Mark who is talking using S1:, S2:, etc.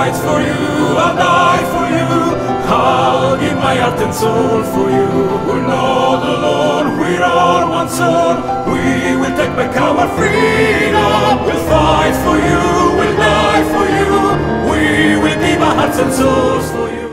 S1: fight for you, I'll die for you, I'll give my heart and soul for you. We're not alone, we're all one soul. We will take back our freedom. We'll fight for you, we'll die for you. We will give our hearts and souls for you.